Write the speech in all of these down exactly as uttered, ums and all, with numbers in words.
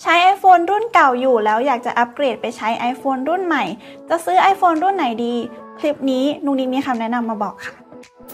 ใช้ iPhone รุ่นเก่าอยู่แล้วอยากจะอัปเกรดไปใช้ iPhone รุ่นใหม่จะซื้อ iPhone รุ่นไหนดีคลิปนี้นุ้งนิ้งมีคำแนะนำมาบอกค่ะ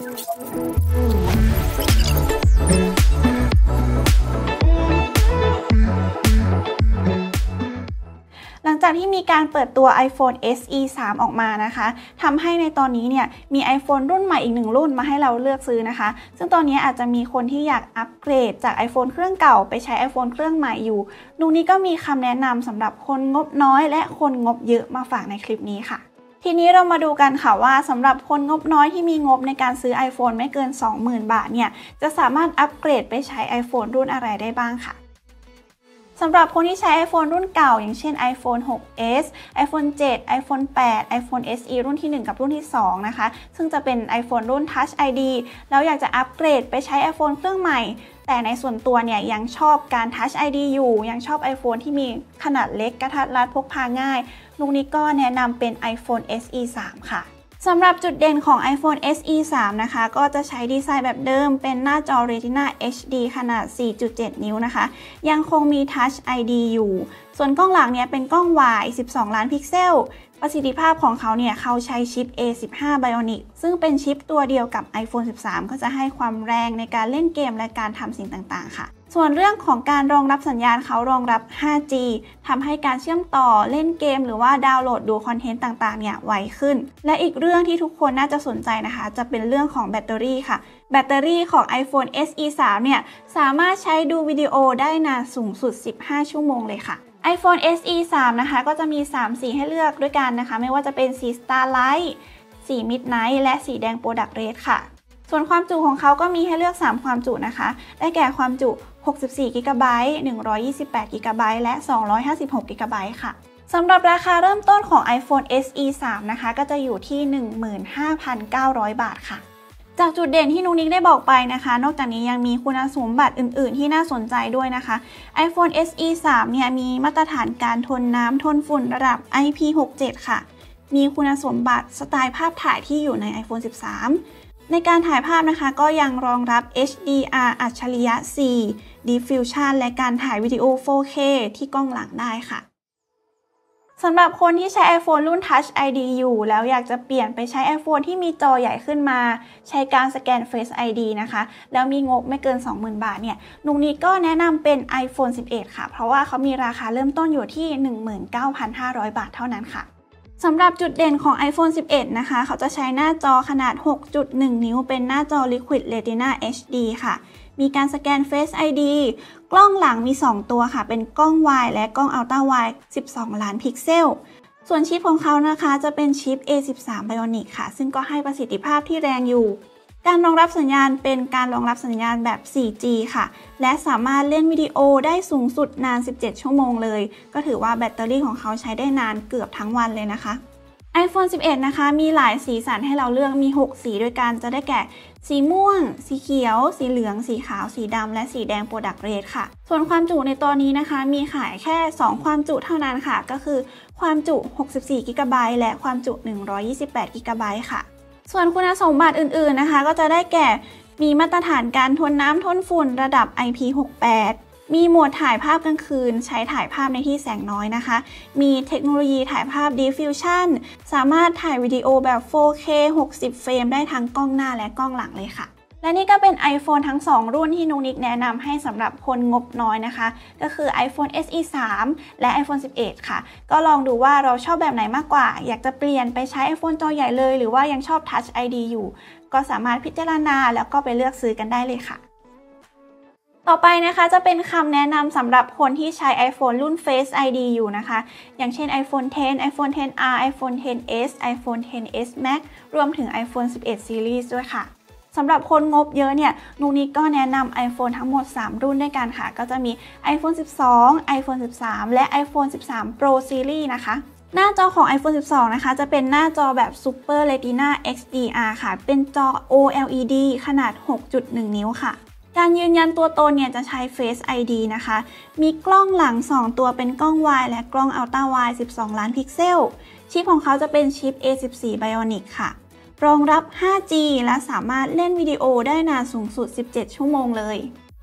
หลังจากที่มีการเปิดตัว iPhone เอส อี สาม ออกมานะคะทำให้ในตอนนี้เนี่ยมี iPhone รุ่นใหม่อีกหนึ่งรุ่นมาให้เราเลือกซื้อนะคะซึ่งตอนนี้อาจจะมีคนที่อยากอัปเกรดจาก iPhone เครื่องเก่าไปใช้ iPhone เครื่องใหม่อยู่นุ้งนี้ก็มีคำแนะนำสำหรับคนงบน้อยและคนงบเยอะมาฝากในคลิปนี้ค่ะทีนี้เรามาดูกันค่ะว่าสำหรับคนงบน้อยที่มีงบในการซื้อ iPhone ไม่เกิน สองหมื่น บาทเนี่ยจะสามารถอัปเกรดไปใช้ iPhone รุ่นอะไรได้บ้างค่ะสำหรับคนที่ใช้ iPhone รุ่นเก่าอย่างเช่น iPhone หก เอส iPhone เจ็ด iPhone แปด iPhone เอส อี รุ่นที่หนึ่งกับรุ่นที่สองนะคะซึ่งจะเป็น iPhone รุ่น Touch ไอ ดี แล้วอยากจะอัปเกรดไปใช้ iPhone เครื่องใหม่แต่ในส่วนตัวเนี่ยยังชอบการ Touch ไอ ดี อยู่ยังชอบ iPhone ที่มีขนาดเล็กกระทัดรัดพกพาง่ายลุงนี้ก็แนะนำเป็น iPhone เอส อี สาม ค่ะสำหรับจุดเด่นของ iPhone เอส อี สาม นะคะก็จะใช้ดีไซน์แบบเดิมเป็นหน้าจอ Retina เอช ดี ขนาด สี่จุดเจ็ด นิ้วนะคะยังคงมี Touch ไอ ดี อยู่ส่วนกล้องหลังเนี่ยเป็นกล้อง Wide สิบสอง ล้านพิกเซลประสิทธิภาพของเขาเนี่ยเขาใช้ชิป เอ สิบห้า Bionic ซึ่งเป็นชิปตัวเดียวกับ iPhone สิบสาม ก็จะให้ความแรงในการเล่นเกมและการทำสิ่งต่างๆค่ะส่วนเรื่องของการรองรับสัญญาณเขารองรับ ห้าจี ทำให้การเชื่อมต่อเล่นเกมหรือว่าดาวน์โหลดดูคอนเทนต์ต่างๆเนี่ยไวขึ้นและอีกเรื่องที่ทุกคนน่าจะสนใจนะคะจะเป็นเรื่องของแบตเตอรี่ค่ะแบตเตอรี่ของ iPhone เอส อี สาม เนี่ยสามารถใช้ดูวิดีโอได้นานสูงสุดสิบห้าชั่วโมงเลยค่ะ iPhone เอส อี สาม นะคะก็จะมีสามสีให้เลือกด้วยกันนะคะไม่ว่าจะเป็นสี Starlight สี Midnight และสีแดง Product Red ค่ะส่วนความจุของเขาก็มีให้เลือกสามความจุนะคะได้แก่ความจุหกสิบสี่กิกะไบต์ หนึ่งร้อยยี่สิบแปดกิกะไบต์และสองร้อยห้าสิบหกกิกะไบต์ค่ะสำหรับราคาเริ่มต้นของ iPhone เอส อี สาม นะคะก็จะอยู่ที่ หนึ่งหมื่นห้าพันเก้าร้อย บาทค่ะจากจุดเด่นที่นุ้งนิ้งได้บอกไปนะคะนอกจากนี้ยังมีคุณสมบัติอื่นๆที่น่าสนใจด้วยนะคะ iPhone เอส อี สาม เนี่ยมีมาตรฐานการทนน้ำทนฝุ่นระดับ ไอ พี หกสิบเจ็ด ค่ะมีคุณสมบัติสไตล์ภาพถ่ายที่อยู่ใน iPhone สิบสามในการถ่ายภาพนะคะก็ยังรองรับ เอช ดี อาร์ อัจฉริยะ สี่ Diffusion และการถ่ายวิดีโอ โฟร์เค ที่กล้องหลังได้ค่ะสำหรับคนที่ใช้ iPhone รุ่น Touch ไอ ดี อยู่แล้วอยากจะเปลี่ยนไปใช้ iPhone ที่มีจอใหญ่ขึ้นมาใช้การสแกน Face ไอ ดี นะคะแล้วมีงบไม่เกิน สองหมื่น บาทเนี่ยนุ้งนี้ก็แนะนำเป็น iPhone สิบเอ็ด ค่ะเพราะว่าเขามีราคาเริ่มต้นอยู่ที่ หนึ่งหมื่นเก้าพันห้าร้อย บาทเท่านั้นค่ะสำหรับจุดเด่นของ iPhone สิบเอ็ด นะคะเขาจะใช้หน้าจอขนาด หกจุดหนึ่ง นิ้วเป็นหน้าจอ Liquid Retina เอช ดี ค่ะมีการสแกน Face ไอ ดี กล้องหลังมีสองตัวค่ะเป็นกล้อง Wide และกล้อง Ultra Wide สิบสอง ล้านพิกเซลส่วนชิปของเขานะคะจะเป็นชิป เอ สิบสาม Bionic ค่ะซึ่งก็ให้ประสิทธิภาพที่แรงอยู่การรองรับสัญญาณเป็นการรองรับสัญญาณแบบ โฟร์จี ค่ะและสามารถเล่นวิดีโอได้สูงสุดนานสิบเจ็ดชั่วโมงเลยก็ถือว่าแบตเตอรี่ของเขาใช้ได้นานเกือบทั้งวันเลยนะคะ iPhone สิบเอ็ด นะคะมีหลายสีสันให้เราเลือกมีหกสีด้วยกันจะได้แก่สีม่วงสีเขียวสีเหลืองสีขาวสีดำและสีแดง Product Red ค่ะส่วนความจุในตอนนี้นะคะมีขายแค่สองความจุเท่านั้นค่ะก็คือความจุหกสิบสี่กิกะไบต์และความจุหนึ่งร้อยยี่สิบแปดกิกะไบต์ค่ะส่วนคุณสมบัติอื่นๆนะคะก็จะได้แก่มีมาตรฐานการทนน้ำทนฝุ่นระดับ ไอ พี หกสิบแปดมีโหมดถ่ายภาพกลางคืนใช้ถ่ายภาพในที่แสงน้อยนะคะมีเทคโนโลยีถ่ายภาพ Diffusion สามารถถ่ายวิดีโอแบบ โฟร์เค หกสิบ เฟรมได้ทั้งกล้องหน้าและกล้องหลังเลยค่ะและนี่ก็เป็น iPhone ทั้งสองรุ่นที่นุ้งนิ้งแนะนำให้สำหรับคนงบน้อยนะคะก็คือ iPhone เอส อี สาม และ iPhone สิบเอ็ด ค่ะก็ลองดูว่าเราชอบแบบไหนมากกว่าอยากจะเปลี่ยนไปใช้ iPhone จอใหญ่เลยหรือว่ายังชอบ Touch ไอ ดี อยู่ก็สามารถพิจารณาแล้วก็ไปเลือกซื้อกันได้เลยค่ะต่อไปนะคะจะเป็นคำแนะนำสำหรับคนที่ใช้ iPhone รุ่น Face ไอ ดี อยู่นะคะอย่างเช่น iPhone เท็น iPhone เท็น อาร์ iPhone เท็น เอส iPhone เท็น เอส Max รวมถึง iPhone สิบเอ็ด Series ด้วยค่ะสำหรับคนงบเยอะเนี่ยนุ้งนิ้งก็แนะนำ iPhone ทั้งหมดสามรุ่นด้วยกันค่ะก็จะมี iPhone สิบสอง iPhone สิบสาม และ iPhone สิบสาม Pro Series นะคะหน้าจอของ iPhone สิบสอง นะคะจะเป็นหน้าจอแบบ Super Retina เอ็กซ์ ดี อาร์ ค่ะเป็นจอ โอ แอล อี ดี ขนาด หกจุดหนึ่ง นิ้วค่ะการยืนยันตัวตนเนี่ยจะใช้ Face ไอ ดี นะคะมีกล้องหลังสองตัวเป็นกล้อง Wide และกล้อง Ultra Wide สิบสอง ล้านพิกเซลชิปของเขาจะเป็นชิป เอ สิบสี่ Bionic ค่ะรองรับ ห้าจี และสามารถเล่นวิดีโอได้นานสูงสุดสิบเจ็ดชั่วโมงเลย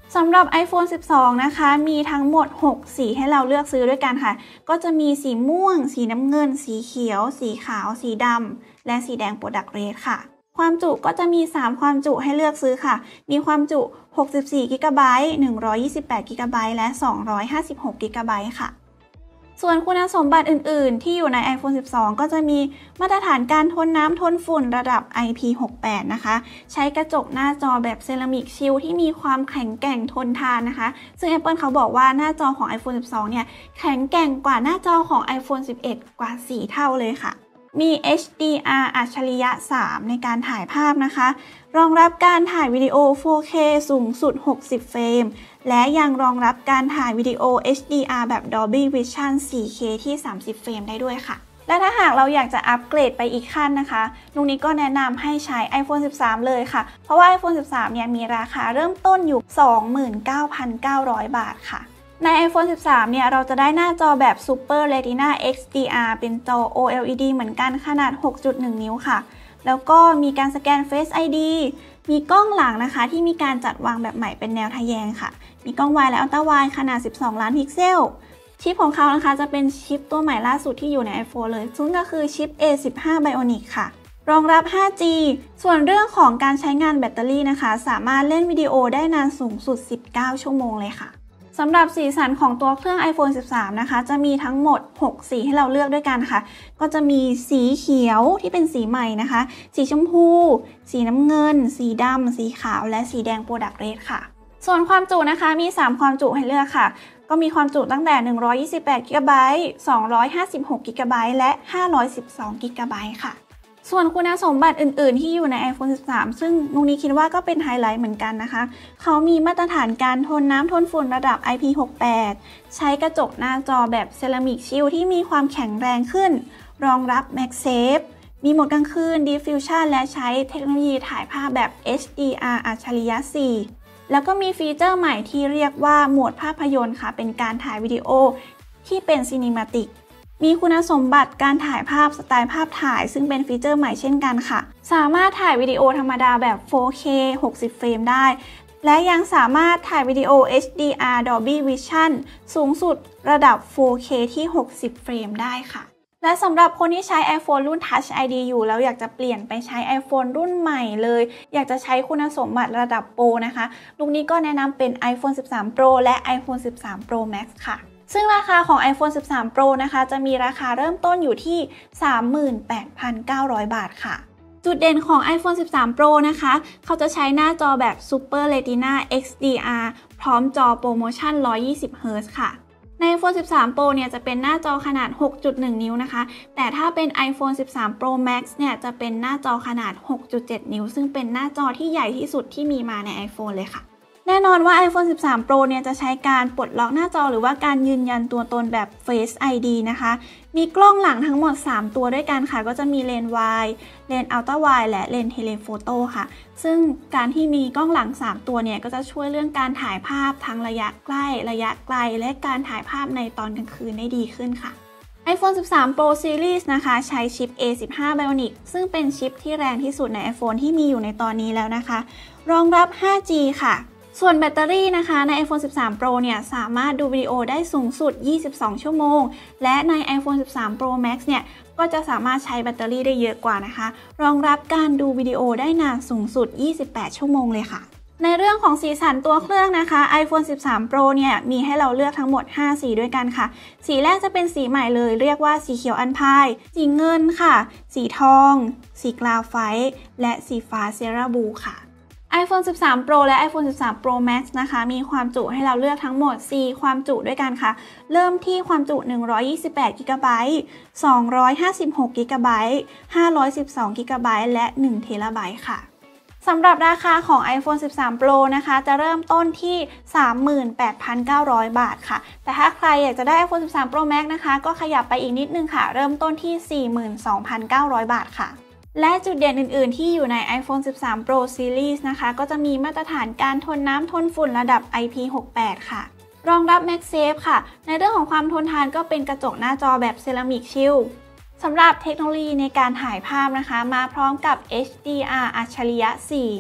สำหรับ iPhone สิบสอง นะคะมีทั้งหมดหกสีให้เราเลือกซื้อด้วยกันค่ะก็จะมีสีม่วงสีน้ำเงินสีเขียวสีขาวสีดำและสีแดง Product Red ค่ะความจุก็จะมีสามความจุให้เลือกซื้อค่ะมีความจุหกสิบสี่กิกะไบต์ หนึ่งร้อยยี่สิบแปดกิกะไบต์และสองร้อยห้าสิบหกกิกะไบต์ค่ะส่วนคุณสมบัติอื่นๆที่อยู่ใน iPhone สิบสอง ก็จะมีมาตรฐานการทนน้ำทนฝุ่นระดับ ไอ พี หกสิบแปด นะคะใช้กระจกหน้าจอแบบเซรามิกชิลที่มีความแข็งแกร่งทนทานนะคะซึ่ง Apple เขาบอกว่าหน้าจอของ iPhone สิบสอง เนี่ยแข็งแกร่งกว่าหน้าจอของ iPhone สิบเอ็ด กว่าสี่เท่าเลยค่ะมี เอช ดี อาร์ อัจฉริยะ สาม ในการถ่ายภาพนะคะรองรับการถ่ายวิดีโอ โฟร์เค สูงสุดหกสิบเฟรมและยังรองรับการถ่ายวิดีโอ เอช ดี อาร์ แบบ Dolby Vision โฟร์เค ที่สามสิบเฟรมได้ด้วยค่ะและถ้าหากเราอยากจะอัปเกรดไปอีกขั้นนะคะลุงนี้ก็แนะนำให้ใช้ iPhone สิบสาม เลยค่ะเพราะว่า iPhone สิบสาม เนี่ยมีราคาเริ่มต้นอยู่ สองหมื่นเก้าพันเก้าร้อย บาทค่ะใน iPhone สิบสาม เนี่ยเราจะได้หน้าจอแบบ Super Retina เอ็กซ์ ดี อาร์ เป็นจอ โอ แอล อี ดี เหมือนกันขนาด หกจุดหนึ่ง นิ้วค่ะแล้วก็มีการสแกน Face ไอ ดี มีกล้องหลังนะคะที่มีการจัดวางแบบใหม่เป็นแนวทะแยงค่ะมีกล้อง Wide และ Ultra Wide ขนาดสิบสองล้านพิกเซลชิปของเขานะคะจะเป็นชิปตัวใหม่ล่าสุดที่อยู่ใน iPhone เลยซึ่งก็คือชิป เอ สิบห้า Bionic ค่ะรองรับ ห้าจี ส่วนเรื่องของการใช้งานแบตเตอรี่นะคะสามารถเล่นวิดีโอได้นานสูงสุดสิบเก้าชั่วโมงเลยค่ะสำหรับสีสันของตัวเครื่อง iPhone สิบสาม นะคะจะมีทั้งหมดหกสีให้เราเลือกด้วยกันค่ะก็จะมีสีเขียวที่เป็นสีใหม่นะคะสีชมพูสีน้ำเงินสีดำสีขาวและสีแดง Product Red ค่ะส่วนความจุนะคะมีสามความจุให้เลือกค่ะก็มีความจุตั้งแต่หนึ่งร้อยยี่สิบแปดกิกะไบต์ สองร้อยห้าสิบหกกิกะไบต์และห้าร้อยสิบสองกิกะไบต์ค่ะส่วนคุณสมบัติอื่นๆที่อยู่ใน iPhone สิบสาม ซึ่งนุ้งนี้คิดว่าก็เป็นไฮไลท์เหมือนกันนะคะเขามีมาตรฐานการทนน้ำทนฝุ่นระดับ ไอ พี หกสิบแปด ใช้กระจกหน้าจอแบบเซรามิกชิลที่มีความแข็งแรงขึ้นรองรับ MagSafe มีโหมดกลางคืน Diffusion และใช้เทคโนโลยีถ่ายภาพแบบ เอช ดี อาร์ อัจฉริยะ สี่ แล้วก็มีฟีเจอร์ใหม่ที่เรียกว่าโหมดภาพยนตร์ค่ะเป็นการถ่ายวิดีโอที่เป็นซีนิมาติกมีคุณสมบัติการถ่ายภาพสไตล์ภาพถ่ายซึ่งเป็นฟีเจอร์ใหม่เช่นกันค่ะสามารถถ่ายวิดีโอธรรมดาแบบ โฟร์เค หกสิบเฟรมได้และยังสามารถถ่ายวิดีโอ เอช ดี อาร์ Dolby Vision สูงสุดระดับ โฟร์เค ที่หกสิบเฟรมได้ค่ะและสำหรับคนที่ใช้ iPhone รุ่น Touch ไอ ดี อยู่แล้วอยากจะเปลี่ยนไปใช้ iPhone รุ่นใหม่เลยอยากจะใช้คุณสมบัติระดับโปรนะคะลุงนี้ก็แนะนำเป็น iPhone สิบสาม Pro และ iPhone สิบสาม Pro Max ค่ะซึ่งราคาของ iPhone สิบสาม Pro นะคะจะมีราคาเริ่มต้นอยู่ที่ สามหมื่นแปดพันเก้าร้อย บาทค่ะจุดเด่นของ iPhone สิบสาม Pro นะคะเขาจะใช้หน้าจอแบบ Super Retina เอ็กซ์ ดี อาร์ พร้อมจอโปรโมชั่น หนึ่งร้อยยี่สิบ เฮิร์ตซ์ ค่ะใน iPhone สิบสาม Pro เนี่ยจะเป็นหน้าจอขนาด หกจุดหนึ่ง นิ้วนะคะแต่ถ้าเป็น iPhone สิบสาม Pro Max เนี่ยจะเป็นหน้าจอขนาด หกจุดเจ็ด นิ้วซึ่งเป็นหน้าจอที่ใหญ่ที่สุดที่มีมาใน iPhone เลยค่ะแน่นอนว่า iPhone สิบสาม Pro เนี่ยจะใช้การปลดล็อกหน้าจอหรือว่าการยืนยันตัวตนแบบ Face ไอ ดี นะคะมีกล้องหลังทั้งหมดสามตัวด้วยกันค่ะก็จะมีเลนส์ Wide เลนส์ Ultra Wide และเลนส์ Telephoto ค่ะซึ่งการที่มีกล้องหลังสามตัวเนี่ยก็จะช่วยเรื่องการถ่ายภาพทั้งระยะใกล้ระยะไกลและการถ่ายภาพในตอนกลางคืนได้ดีขึ้นค่ะ iPhone สิบสาม Pro Series นะคะใช้ชิป เอ สิบห้า Bionic ซึ่งเป็นชิปที่แรงที่สุดใน iPhone ที่มีอยู่ในตอนนี้แล้วนะคะรองรับ ห้าจี ค่ะส่วนแบตเตอรี่นะคะใน iPhone สิบสาม Pro เนี่ยสามารถดูวิดีโอได้สูงสุดยี่สิบสองชั่วโมงและใน iPhone สิบสาม Pro Max เนี่ยก็จะสามารถใช้แบตเตอรี่ได้เยอะกว่านะคะรองรับการดูวิดีโอได้นานสูงสุดยี่สิบแปดชั่วโมงเลยค่ะในเรื่องของสีสันตัวเครื่องนะคะ iPhone สิบสาม Pro เนี่ยมีให้เราเลือกทั้งหมดห้าสีด้วยกันค่ะสีแรกจะเป็นสีใหม่เลยเรียกว่าสีเขียวอันพายสีเงินค่ะสีทองสีกราไฟต์และสีฟ้าเซราบูค่ะ iPhone สิบสาม Pro และ iPhone สิบสาม Pro Max นะคะมีความจุให้เราเลือกทั้งหมดสี่ความจุด้วยกันค่ะเริ่มที่ความจุหนึ่งร้อยยี่สิบแปดกิกะไบต์ สองร้อยห้าสิบหกกิกะไบต์ ห้าร้อยสิบสองกิกะไบต์และหนึ่งเทราไบต์ค่ะสำหรับราคาของ iPhone สิบสาม Pro นะคะจะเริ่มต้นที่ สามหมื่นแปดพันเก้าร้อย บาทค่ะแต่ถ้าใครอยากจะได้ iPhone สิบสาม Pro Max นะคะก็ขยับไปอีกนิดนึงค่ะเริ่มต้นที่ สี่หมื่นสองพันเก้าร้อย บาทค่ะและจุดเด่นอื่นๆที่อยู่ใน iPhone สิบสาม Pro Series นะคะก็จะมีมาตรฐานการทนน้ำทนฝุ่นระดับ ไอ พี หกสิบแปด ค่ะรองรับ MagSafe ค่ะในเรื่องของความทนทานก็เป็นกระจกหน้าจอแบบเซรามิกชิลสำหรับเทคโนโลยีในการถ่ายภาพนะคะมาพร้อมกับ เอช ดี อาร์ อัจฉริยะ สี่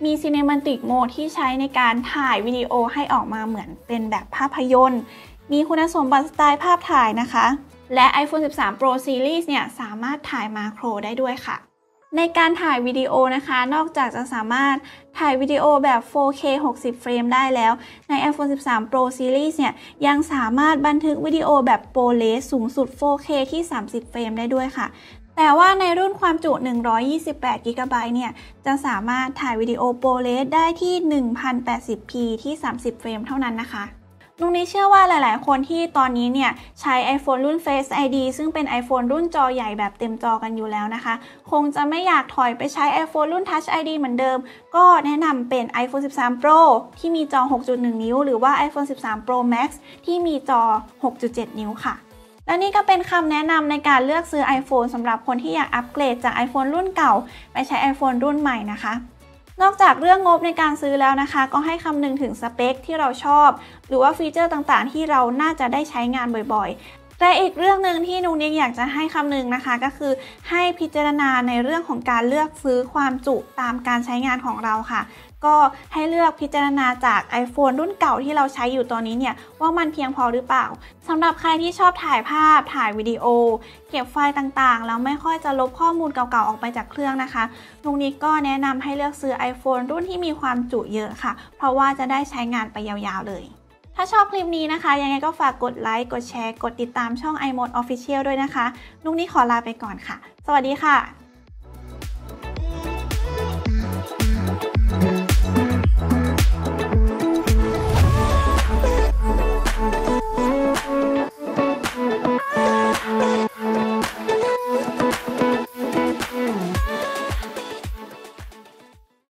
มี Cinematic Mode ที่ใช้ในการถ่ายวิดีโอให้ออกมาเหมือนเป็นแบบภาพยนตร์มีคุณสมบัติสไตล์ภาพถ่ายนะคะและ iPhone สิบสาม Pro Series เนี่ยสามารถถ่ายมาโครได้ด้วยค่ะในการถ่ายวิดีโอนะคะนอกจากจะสามารถถ่ายวิดีโอแบบ โฟร์เค หกสิบ เฟรมได้แล้วใน iPhone สิบสาม Pro Series เนี่ยยังสามารถบันทึกวิดีโอแบบ ProRes สูงสุด โฟร์เค ที่ สามสิบ เฟรมได้ด้วยค่ะแต่ว่าในรุ่นความจุ หนึ่งร้อยยี่สิบแปด กิกะไบต์ เนี่ยจะสามารถถ่ายวิดีโอ ProRes ได้ที่ หนึ่งพันแปดสิบพี ที่ สามสิบ เฟรมเท่านั้นนะคะลุงนี้เชื่อว่าหลายๆคนที่ตอนนี้เนี่ยใช้ iPhone รุ่น Face ไอ ดี ซึ่งเป็น iPhone รุ่นจอใหญ่แบบเต็มจอกันอยู่แล้วนะคะคงจะไม่อยากถอยไปใช้ iPhone รุ่น Touch ไอ ดี เหมือนเดิมก็แนะนำเป็น iPhone สิบสาม Pro ที่มีจอ หกจุดหนึ่ง นิ้วหรือว่า iPhone สิบสาม Pro Max ที่มีจอ หกจุดเจ็ด นิ้วค่ะและนี่ก็เป็นคำแนะนำในการเลือกซื้อ iPhone สำหรับคนที่อยากอัปเกรดจาก iPhone รุ่นเก่าไปใช้ iPhone รุ่นใหม่นะคะนอกจากเรื่องงบในการซื้อแล้วนะคะก็ให้คำนึงถึงสเปคที่เราชอบหรือว่าฟีเจอร์ต่างๆที่เราน่าจะได้ใช้งานบ่อยๆแต่อีกเรื่องหนึ่งที่นุ๊กนิกอยากจะให้คำนึงนะคะก็คือให้พิจารณาในเรื่องของการเลือกซื้อความจุตามการใช้งานของเราค่ะก็ให้เลือกพิจารณาจาก iPhone รุ่นเก่าที่เราใช้อยู่ตอนนี้เนี่ยว่ามันเพียงพอหรือเปล่าสำหรับใครที่ชอบถ่ายภาพถ่ายวิดีโอเก็บไฟล์ต่างๆแล้วไม่ค่อยจะลบข้อมูลเก่าๆออกไปจากเครื่องนะคะนุ๊กนิกก็แนะนำให้เลือกซื้อ iPhone รุ่นที่มีความจุเยอะค่ะเพราะว่าจะได้ใช้งานไปยาวๆเลยถ้าชอบคลิปนี้นะคะยังไงก็ฝากกดไลค์กดแชร์กดติดตามช่อง iMode Official ด้วยนะคะนุ๊กนิกขอลาไปก่อนค่ะสวัสดีค่ะ